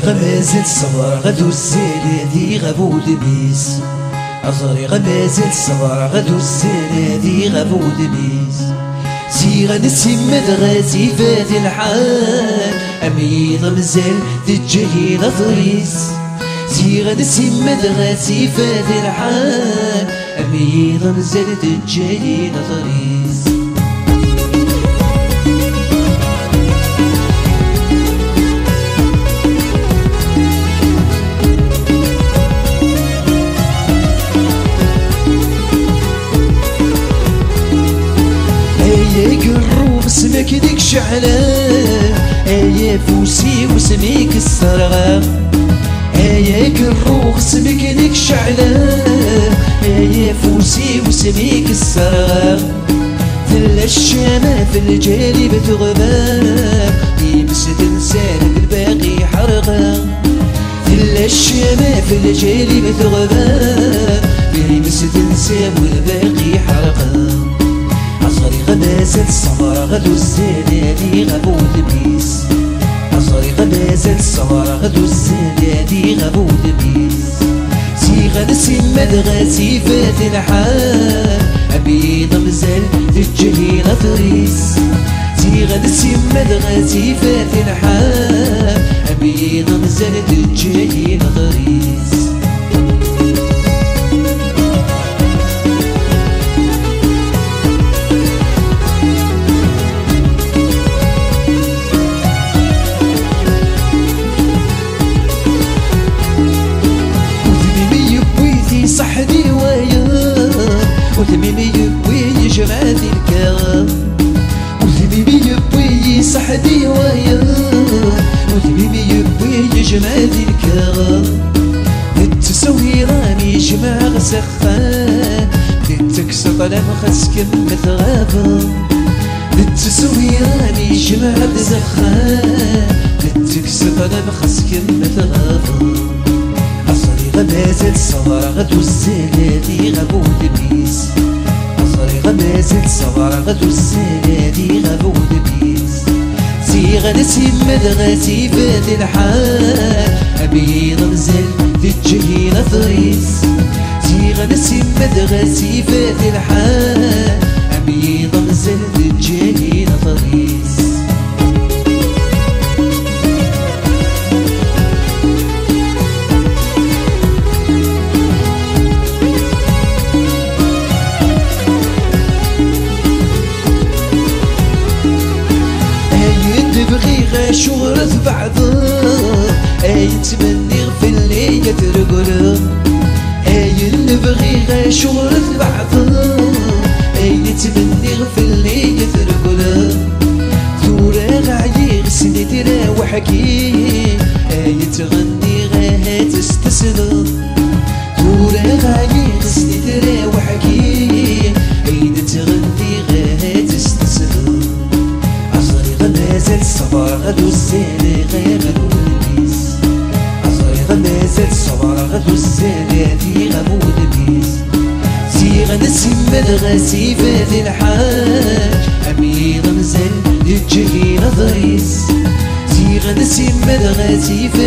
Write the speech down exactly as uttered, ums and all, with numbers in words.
غمازل صبر غدو الزلادي غابو دبيس أزري غمازل صبر غدو الزلادي غابو دبيس سي غنسي مدغاتي فات الحال أميض مزال تجهي لضريس سي غنسي مدغاتي فات الحال أميض مزال تجهي لضريس اسمك ديك شعلة ايا فوسي واسميك السرغة ايا كروخ اسمك ديك شعلة ايا فوسي واسميك السرغة تلا الشامة في الجالب تغباب يمس تنسان الباقي حرقة تلا الشامة في الجالب تغباب يمس تنسان والباقي حرقة أصغري غمازل صبر غدو الزلادي غابو دبيس أصغري غمازل صبر غدو الزلادي غابو دبيس سي غنسي مدغاتي فات الحال أبيض مزال تجهي لطريس سي غنسي مدغاتي فات الحال أبيض مزال تجهي لطريس صحدي ويا وثميمي يبوي جمعتي الكرام وثميمي يبوي صحدي ويا وثميمي يبوي جمعتي الكرام تتسوي راني جمع غسخان تتكسر طلب خسكم مثغابا تتسوي راني جمع غسخان تتكسر طلب خسكم مثغابا غمازل صبر غدو الزلادي غابو دبيس أصغري غمازل صبر غدو الزلادي غابو دبيس سي غنسي مدغاتي فات الحال أبيض مزال تجهي لطريس سي غنسي مدغاتي فات الحال أبيض مزال تجهي لطريس شغرة بعضه اي تمني في اللي ترقله اي اللي بغي شغرة بعضه اي تمني في اللي ترقله ثورة غايغ سني تراوح كي اي تغني غاها تستسلم ثورة غايغ سني تراوح كي اي تغني غاها تستسلم غمازل صبر غدو الزلادي غابو دبيس أصغري غمازل صبر غدو الزلادي غابو دبيس سي غنسي مدغاتي فات الحال أبيض مزال تجهي لضريس سي غنسي مدغاتي